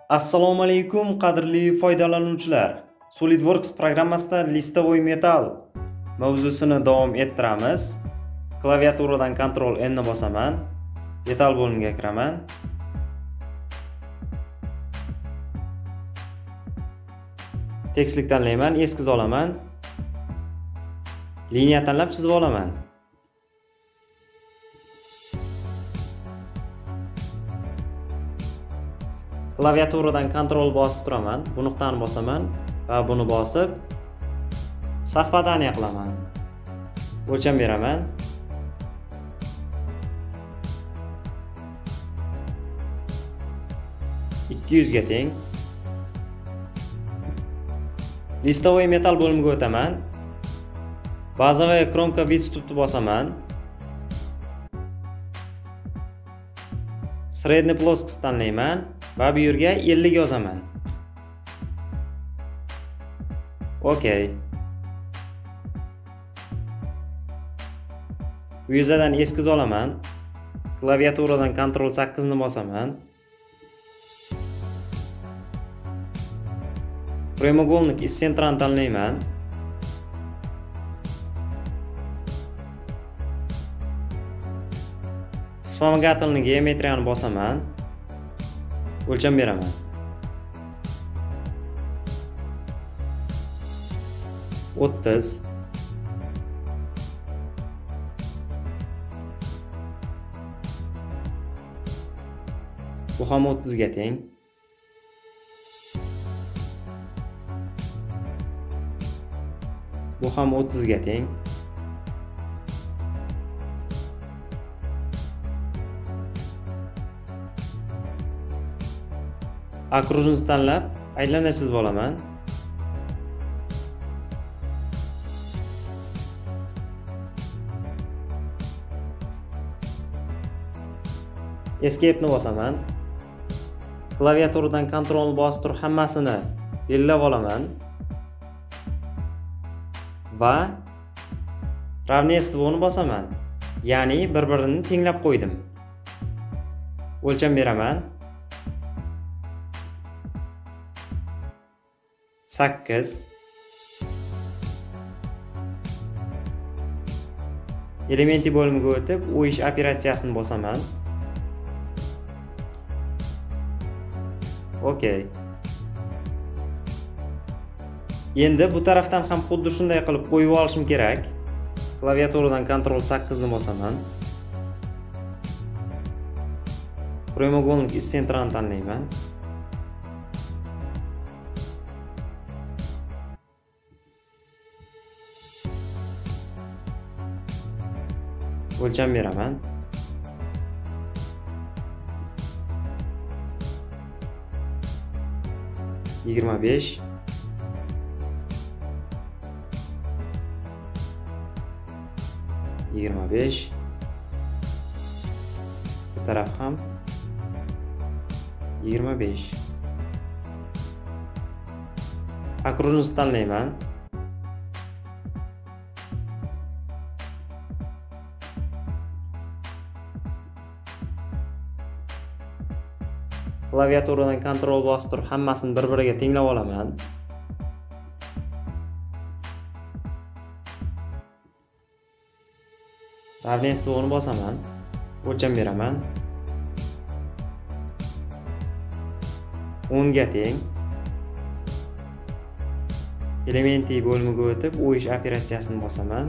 Assalomu alaykum qadrli foydalanuvchilar. SolidWorks programmasida listovoy metal mavzusini davom ettiramiz. Klaviaturadan Ctrl N ni bosaman. Metal bo'limiga kiraman. Tekstlik tanlayman, eskiz olaman. Liniya tanlab chizib olaman. Klaviaturadan Ctrl bosib turaman, bu nuqtani bosaman va buni bosib sahifadani qilaman. O'lcham beraman. $200 ga teng. Listovoy metal bo'limiga o'taman. Bazovaya kronka vidstupni bosaman. Sredniy ploskость tanlayman va bu yerga 50 yozaman. Okey. Bu yuzadan eskiz olaman. Klaviaturadan Ctrl 8 ni bosaman. Прямоугольник из центран tanlayman. Вспомогательный geometriyani bosaman. O'lcham beraman. 30. Bu ham 30 ga teng. Bu ham 30 ga teng. Окружность tanlab aylana chizib olaman. Escape ni bosaman. Klaviaturadan Ctrl ni bosib turib hammasini belgilab olaman. Va равенствоni bosaman. Ya'ni bir-birini tenglab qo'ydim. O'lcham beraman. 8. Elementi bo'limiga o'tib, u ish operatsiyasini bosaman. Okey. Endi bu tarafdan ham xuddi shunday qilib qo'yib olishim kerak. Klaviaturadan Ctrl 8 ni bosaman. Прямоугольник из центран tanlayman. O'lcham beraman. Yigirma besh. Bu taraf ham 25. Окружность tanlayman. Klaviaturadan Ctrl bosib turib hammasini bir-biriga tenglab olaman. Равенствоni bosaman. O'lcham beraman. 10 ga teng. Elementi bo'limiga o'tib, u ish operatsiyasini bosaman.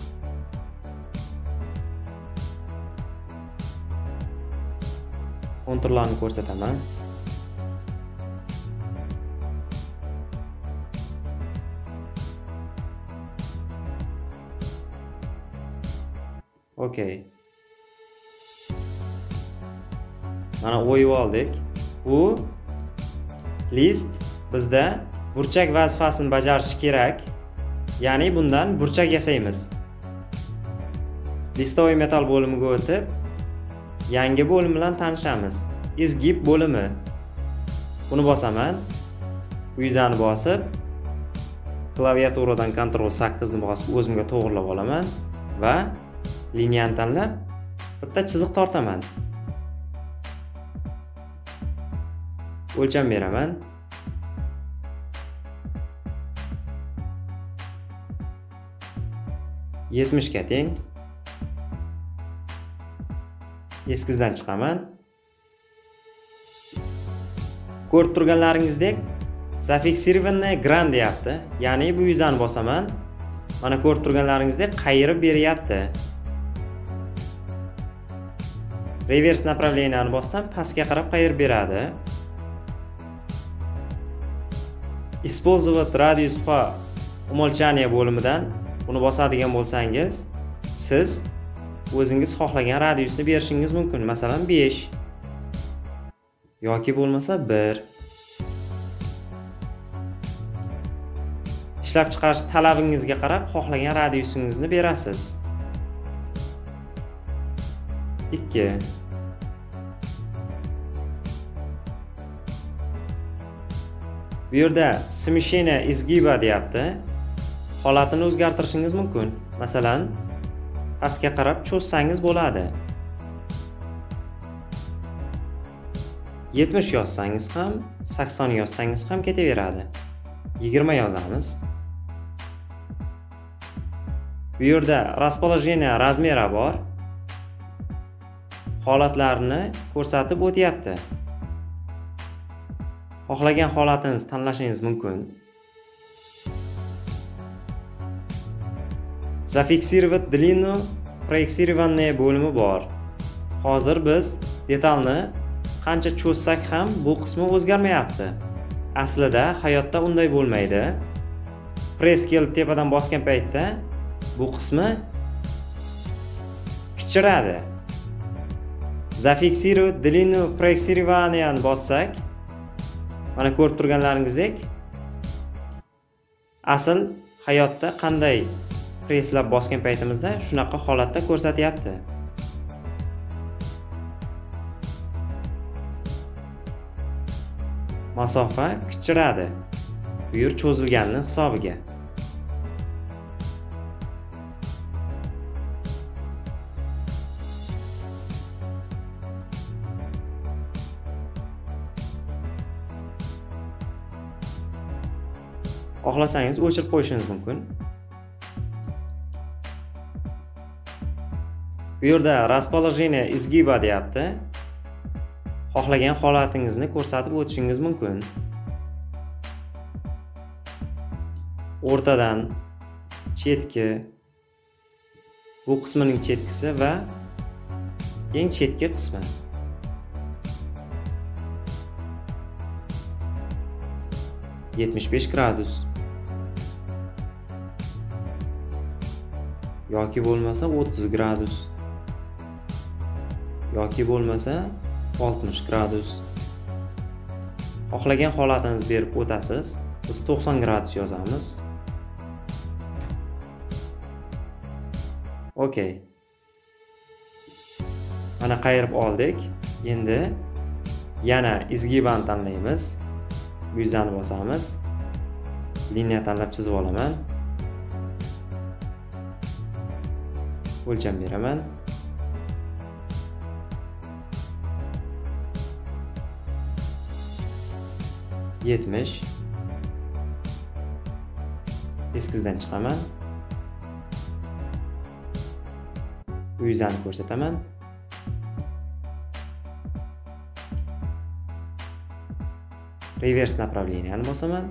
Konturlarni ko'rsataman. Okey. Mana o'yib oldik. Bu list bizda burchak vazifasini bajarishi kerak. Ya'ni bundan burchak yasaymiz. Listovoy metal bo'limiga o'tib, yangi bo'lim bilan tanishamiz. Izgib bo'limi. Buni bosaman. Bu yuzani bosib, klaviaturadan Ctrl 8 ni bosib o'zimga to'g'rilab olaman va liniyani tanlab bitta chiziq tortaman. O'lcham beraman. Ga teng. Eskizdan chiqaman. Ko'rib turganlaringizdek, zafiksirovanniy gran deyapti. Ya'ni bu yuzani bosaman. Mana ko'rib turganlaringizdek qayirib beryapti. Revers направленияni bossam pastga qarab qayirib beradi. Использовать радиус по умолчанию bo'limidan buni bosadigan bo'lsangiz, siz o'zingiz xohlagan radiusni berishingiz mumkin. Masalan, 5 yoki bo'lmasa 1. Ishlab chiqarish talabingizga qarab xohlagan radiusingizni berasiz. 2. Bu yerda смещение изгиба deyapti. Holatini o'zgartirishingiz mumkin. Masalan, pastga qarab cho'zsangiz bo'ladi. 70 yozsangiz ham, 80 yozsangiz ham ketaveradi. 20 yozamiz. Bu yerda расположение размера bor. Holatlarni ko'rsatib o'tyapti. Xohlagan holatingizni tanlashingiz mumkin. Зафиксировать длину проектированный bo'limi bor. Hozir biz detalni qancha cho'zsak ham bu qismi o'zgarmayapti. Aslida hayotda unday bo'lmaydi. Press kelib tepadan bosgan paytda bu qismi kichiradi. Зафиксировать длину проектированияni bossak, mana ko'rib turganlaringizdek, asl hayotda qanday presslab bosgan paytimizda shunaqa holatda ko'rsatyapti. Masofa kichiradi. Bu yer cho'zilganning hisobiga. Xohlasangiz o'chirib qo'yishingiz mumkin. Bu yerda расположение изгиба deyapti. Xohlagan holatingizni ko'rsatib o'tishingiz mumkin. O'rtadan chetki, bu qismining chetkisi va eng chetki qismi. %75 gradus. Yoki bo'lmasa 30 gradus. Yoki bo'lmasa 60 gradus. Xohlagan holatingizni berib o'tasiz. Biz 90 gradus yozamiz. Okey. Mana qayirib oldik. Endi yana izgibani tanlaymiz. Bu yuzani bosamiz. Liniya tanlab chizib olaman. O'lcham beraman. %70. Eskizdan chiqaman. Bu yuzani ko'rsataman. Reverse направленияni bosaman.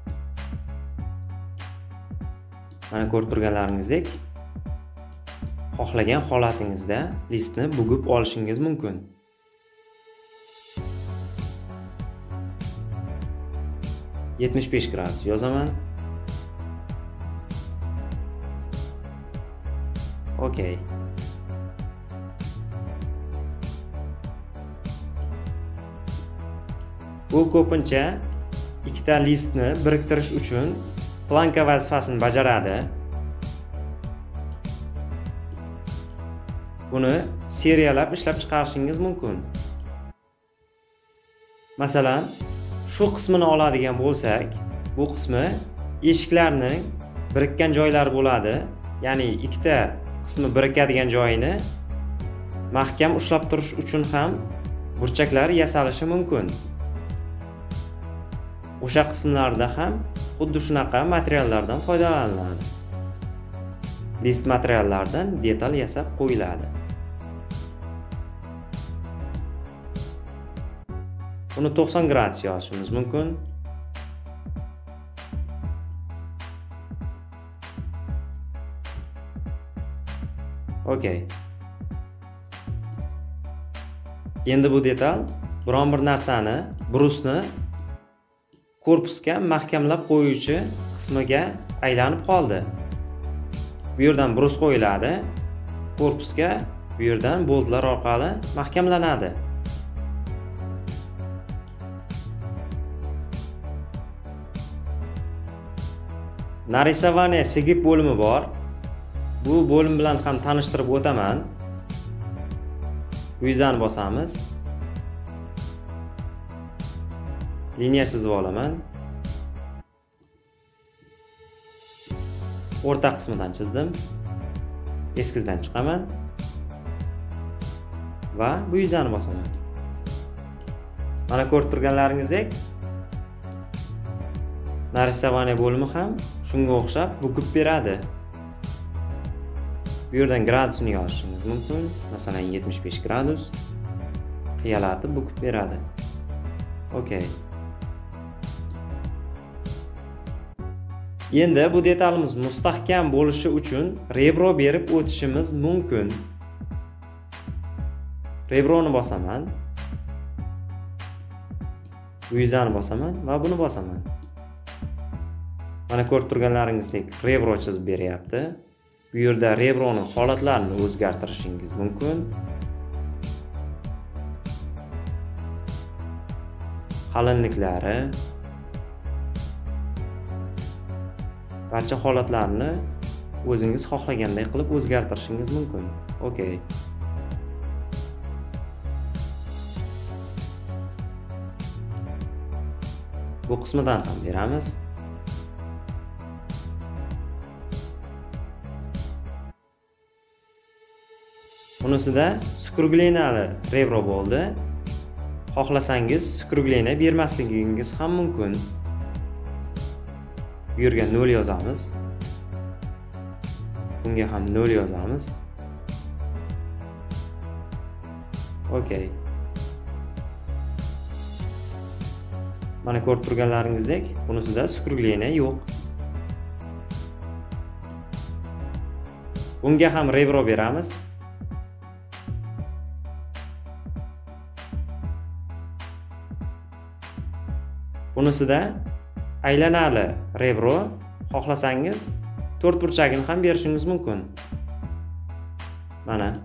Mana ko'rib turganlaringizdek, xohlagan holatingizda listni bugib olishingiz mumkin. %75 gradus yozaman. Okey. Bu ko'pincha ikkita listni biriktirish uchun planka vazifasini bajaradi. Buni seriyalab ishlab chiqarishingiz mumkin. Masalan, shu qismini oladigan bo'lsak, bu qismi eshiklarning birikkan joylari bo'ladi. Ya'ni ikkita qismi birikadigan joyini mahkam ushlab turish uchun ham burchaklar yasalishi mumkin. o'sha qismlarda ham xuddi shunaqa materiallardan foydalaniladi. List materiallaridan detal yasab qo'yiladi. Buni 90 gradus yozishimiz mumkin. Okey. Endi bu detal biron bir narsani, brusni korpusga mahkamlab qo'yuvchi qismiga aylanib qoldi. Bu yerdan brus qo'yiladi, korpusga bu yerdan boltlar orqali mahkamlanadi. Narysovание sigib bo'limi bor. Bu bo'lim bilan ham tanishtirib o'taman. Vizani bosamiz. Liniya chizib olaman. O'rta qismidan chizdim. Eskizdan chiqaman va bu vizani bosaman. Mana ko'rib turganlaringizdek, narysovание bo'limi ham shunga o'xshab bukib beradi. Bu yerdan gradusini yozishingiz mumkin. Masalan, 75 gradus qiyalatib bukib beradi. Okey. Endi bu detalimiz mustahkam bo'lishi uchun rebro berib o'tishimiz mumkin. Rebroni bosaman. Vizani bosaman va buni bosaman. Mana ko'rib turganlaringizdek rebro chizib beryapti. Bu yerda rebroning holatlarini o'zgartirishingiz mumkin. Qalinliklari, barcha holatlarni o'zingiz xohlaganday qilib o'zgartirishingiz mumkin. Okey. Bu qismidan ham beramiz. Bunisida skrugleniali rebro bo'ldi. Xohlasangiz skrugleniya bermasligingiz ham mumkin. Bu yerga 0 yozamiz. Bunga ham 0 yozamiz. Okey. Mana ko'rib turganlaringizdek, bunisida skrugleniya yo'q. Bunga ham rebro beramiz. Bunisida aylanali rebro, xohlasangiz to'rt burchagini ham berishingiz mumkin. Mana.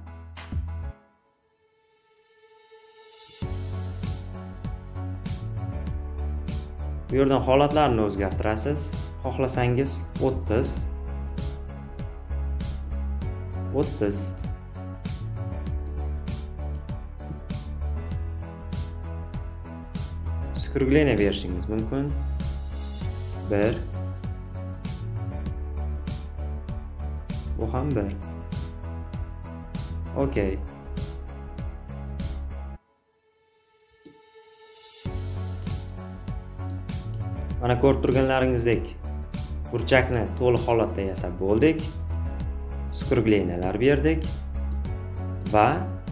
Bu yerdan holatlarni o'zgartirasiz. Xohlasangiz 30 skrugleniya berishingiz mumkin. 1 bu ham 1. Okey. Mana ko'rib turganlaringizdek burchakni to'liq holatda yasab bo'ldik. Skrugleniyalar berdik va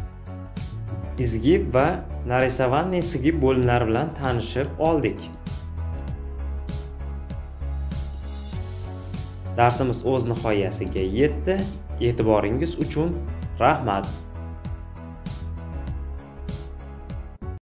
izgib va narysovание sigib bo'limlari bilan tanishib oldik. Darsimiz o'z nihoyasiga yetdi. E'tiboringiz uchun rahmat.